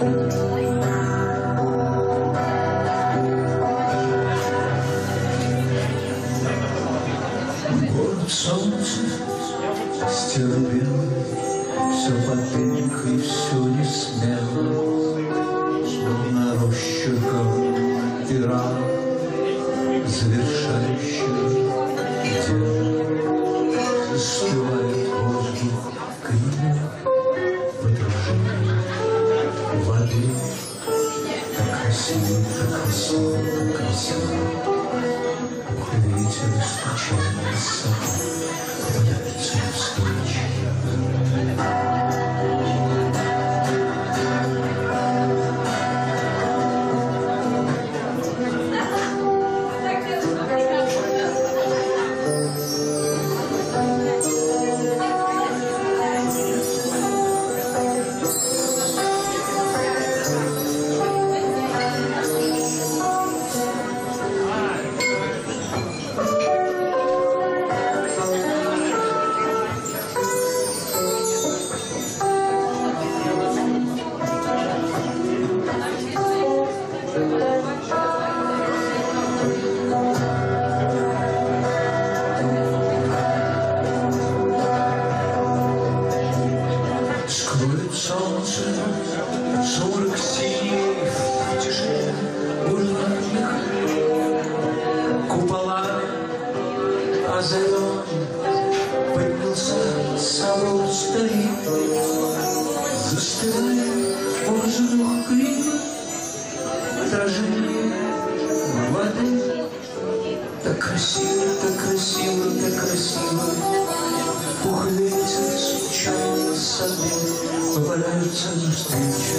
Город солнца, стены белые, все под пенькой, все не смело, словно росчерком пера, завершающего дело. Застывает воздух крылья в отражении воды. Так красиво, так красиво, так красиво. Ветер случайно с собой попадается навстречу. Скроет солнце, сумрак синий в тишине бульварных куполами озарен, поднялся собор старик, застывает воздух крик, отражение воды. Так красиво, так красиво, так красиво. Пухлетит случайно собой попадаются навстречу.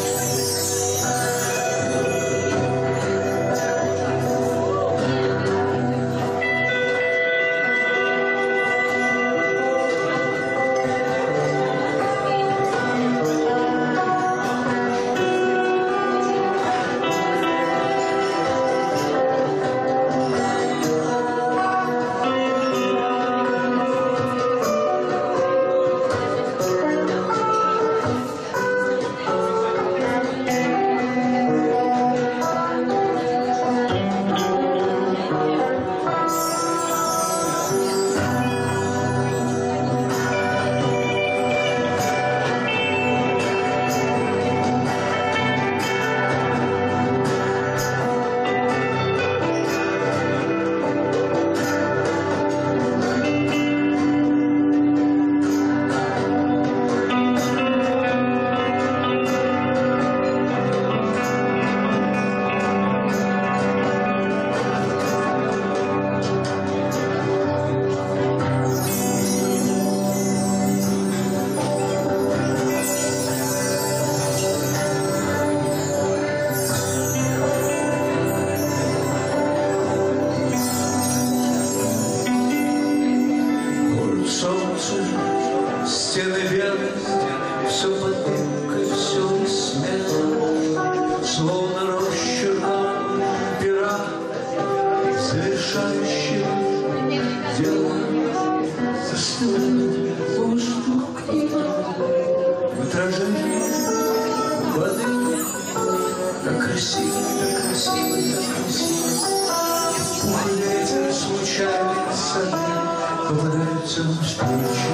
Стены белые, все под дымкой, все несмело, словно росчерком пера, завершающего дело. Застывает воздух книги в отражении воды. Так красиво, так красиво, так красиво. Ветер случайно собой попадаются навстречу.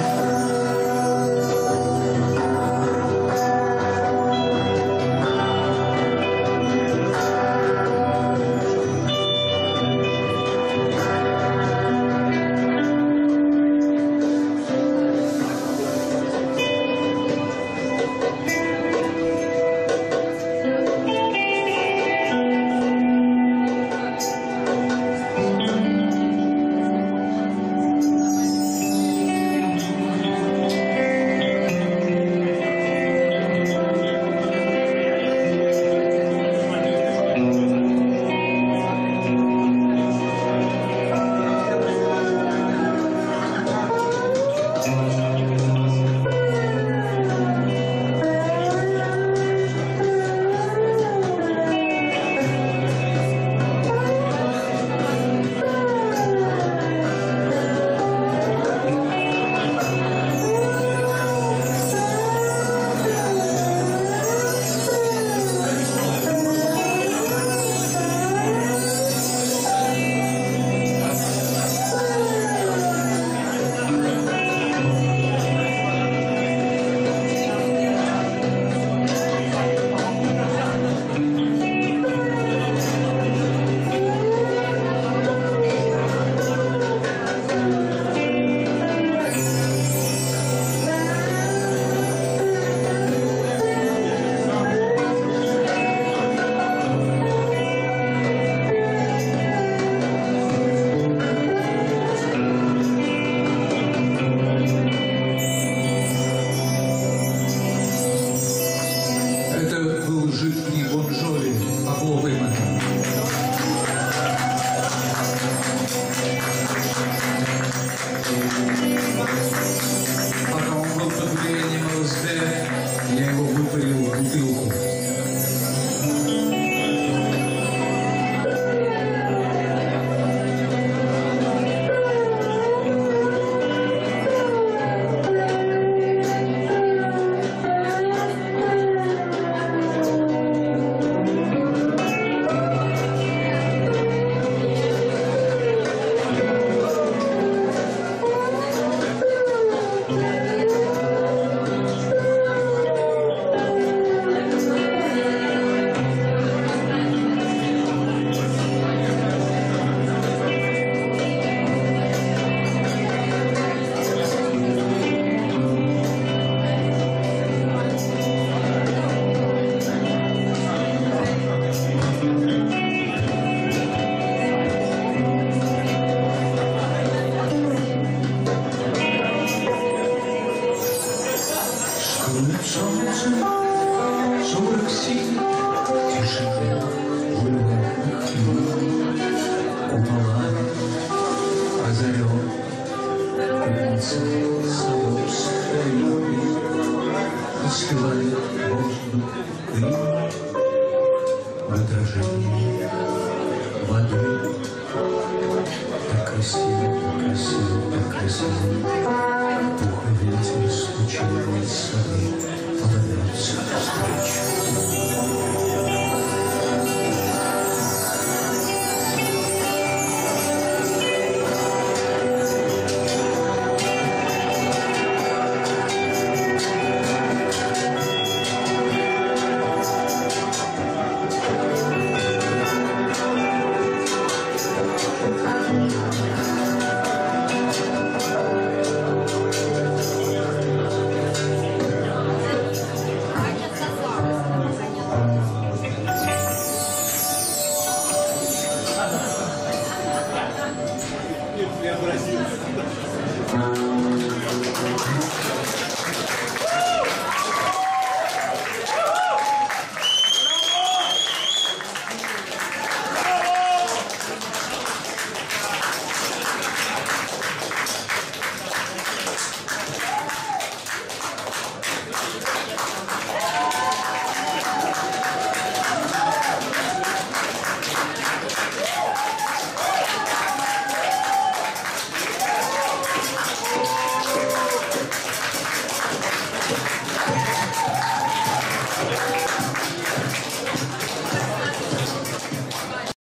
Тонет солнце, сумрак синий, тишина бульварных дней. Куполами озарен пыльцей садов старинный, остывает воздух дым в отражении воды. Так красиво, так красиво, так красиво. Пух и ветер стучит